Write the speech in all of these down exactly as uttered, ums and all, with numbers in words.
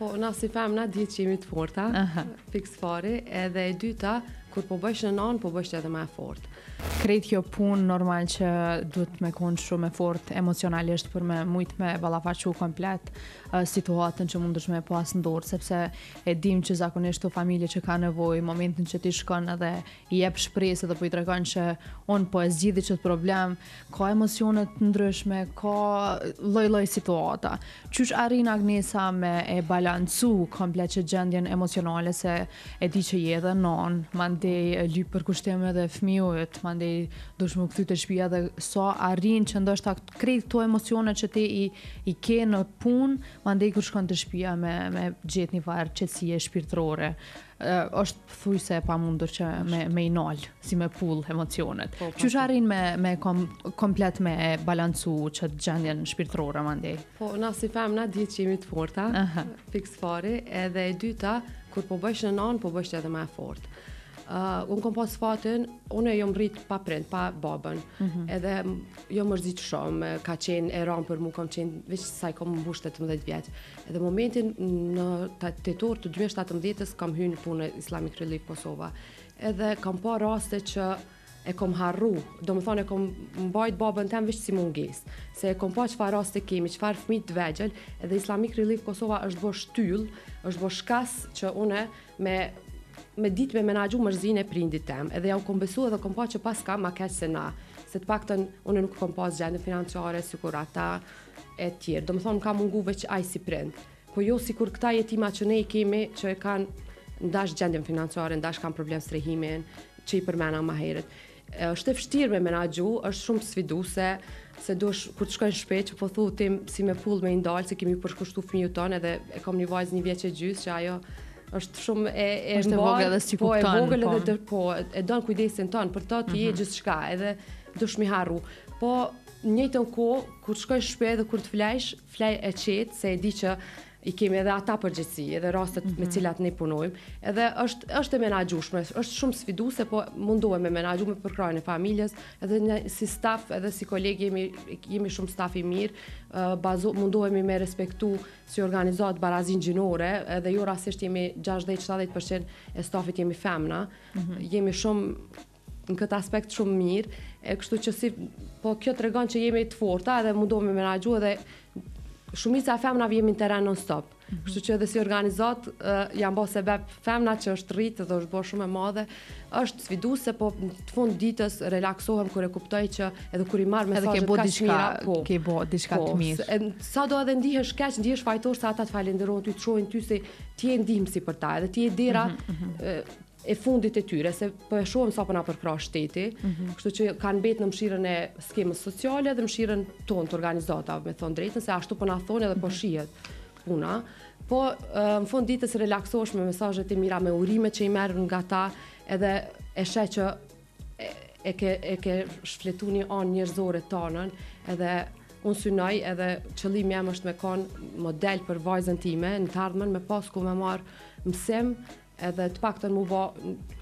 Po, na si femna dihet që jemi të forta, fiks fare, edhe e dyta, kur po bësh në nanë, po bësh edhe më fort. Krejt kjo punë normal që duhet me konë shumë e fort emocionalisht për me mujt me ballafaqu komplet uh, situatën që mundesh me pas në dorë, sepse e dim që zakonisht të familje që ka nevojë, momentin që ti shkon edhe i jep shpresë dhe po i tregon që on po e zgjidhi ç't problem, ka emocione të ndryshme, ka lloj-lloj situata. Qysh arrin Agnesa me e balancu komplet që gjendjen emocionale se e di që je edhe non, mandej lyp për kushtime dhe fëmijët, mandej dush më kthy te shtëpia dhe sa arrin që ndoshta krejt këto emocione që ti i, i ke në punë, mandej kur shkon te shtëpia me me gjet një farë qetësie shpirtërore. Uh, është thujse e pamundur që me, me i nal, si me pull emocionet. Po, Qysh arrin me, me kom, komplet me e balancu që gjendjen shpirtërore mandej? Po, na si femna dihet që jemi të forta, fiks fare, edhe e dyta, kur po bësh në nanë, po bësh edhe më fort. Uh, unë kom pas fatin, unë jom rrit pa prind, pa babën, mm-hmm. edhe jom mërzit shumë, ka qenë e ranë për mu, kom qenë, veç saj kom mbush tetëmbëdhjetë vjeç. Edhe momentin në tetor të dy mijë e shtatëmbëdhjetës kam hyrë punë Islamic Relief Kosova. Edhe kam pa raste që e kom harru, do më thonë e kom mbajt babën tem veç si munges, se e kom pa çfarë raste kemi, çfarë fëmijë të vegjël, edhe Islamic Relief Kosova është bo shtyll, është bo shkas që une me me ditë me menaxhu mërzinë e prindit tem, edhe ja u kom besu edhe kom pa që pas ka ma keq se na, se të paktën unë nuk kom pas gjendje financiare sikur ata e tjerë, do më thonë më ka mungu veç aj si prind, po jo sikur këta jetima që ne i kemi që e kanë ndash gjendjen financiare, ndash kanë problem strehimin, që i përmena ma herët. Është e vështirë me menaxhu, është shumë sfiduse, se dush kur të shkojnë shpejt që po thu tim si me pull me i ndalë, se kemi përshkushtu fëmijët tonë, edhe e kam një vajzë një vjeç e gjys që ajo është shumë e e është e vogël edhe si po e kupton, vogël po. edhe po e don kujdesin ton për to ti je gjithçka edhe dush mi harru. Po në njëjtën kohë kur shkoj në shtëpi edhe kur të flesh, flej e qetë se e di që i kemi edhe ata përgjegjësi, edhe rastet mm -hmm. me cilat ne punojmë, edhe është është e menaxhueshme, është shumë sfiduese, po mundohem me menaxhu me përkrahjen e familjes, edhe ne, si staf, edhe si kolegë jemi jemi shumë staf i mirë, uh, bazo mundohemi me respektu si organizat barazin gjinore, edhe jo rastisht jemi gjashtëdhjetë shtatëdhjetë përqind e stafit jemi femna, mm -hmm. jemi shumë në këtë aspekt shumë mirë, e kështu që si po kjo tregon që jemi të forta edhe mundohemi me menaxhu edhe shumica e femnave jemi në terren non stop. Mm -hmm. Kështu që edhe si organizat uh, janë bërë sebeb femna që është rritë dhe është bërë shumë e madhe, është sfiduese, po në fund ditës relaksohem kur e kuptoj që edhe kur i marr mesazhet kaq të mira, po ke bo diçka të mirë. Sa do edhe ndihesh keq, ndihesh fajtor se ata të falenderojnë ty, të shohin ty se ti je ndihmësi për ta, edhe ti je dera mm -hmm. uh, e fundit e tyre, se po e shohim sa po na përkrah shteti, mm -hmm. kështu që kanë mbet në mshirën e skemës sociale dhe mshirën tonë të organizatave, me thonë drejtën, se ashtu po na thonë edhe po shihet puna. Po në fund ditës relaksohesh me mesazhet e mira, me urimet që i merr nga ta, edhe e sheh që e, e ke e ke shfletu një anë njerëzore tonën, edhe unë synoj edhe qëllimi jam është me kon model për vajzën time në të ardhmen, me pas ku me marr mësim, edhe të paktën mu bë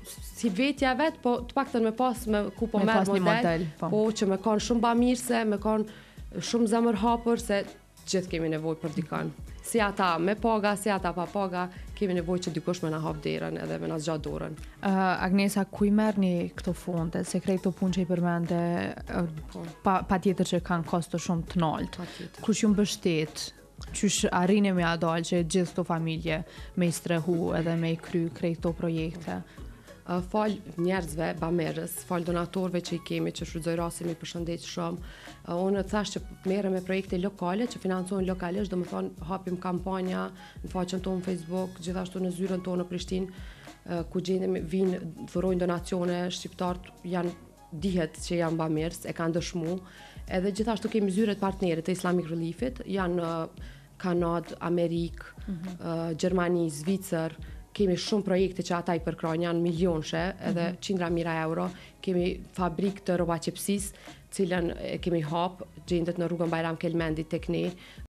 si vetja vet, po të paktën me pas me ku po merr model, model po. po që me kanë shumë bamirëse, me kanë shumë zemërhapur, se gjithë kemi nevojë për dikon. Si ata me paga, si ata pa paga, kemi nevojë që dikush me na hap derën edhe me na zgjat dorën. Uh, Agnesa, ku i merrni këto fonde? Se krejt këto punë që i përmende, uh, pa, pa tjetër që kanë kosto shumë të lartë. Kush ju mbështet? Qysh arrini me adal që gjithë këto familje me i strehu edhe me i kry krejt këto projekte? Uh, fal njerëzve, bamerës, fal donatorëve që i kemi, që shfrytëzoj rastin mi përshëndet shumë. Uh, unë thash që merrem me projekte lokale që financohen lokalisht, do më thonë hapim kampanja në faqen tonë Facebook, gjithashtu në zyrën tonë në Prishtinë, uh, ku gjendemi vinë dhurojnë donacione, shqiptarët janë dihet që janë bamerës, e kanë dëshmu. Edhe gjithashtu kemi zyret partnerët të Islamic Reliefit, janë uh, Kanadë, Amerikë, mm -hmm. uh, Gjermani, Zvicër, kemi shumë projekte që ata i përkrajnë, janë milionshe, edhe mm -hmm. qindra mira euro, kemi fabrikë të rroba qepsis, cilën e kemi hap, gjendet në rrugën Bajram Kelmendi tek ne,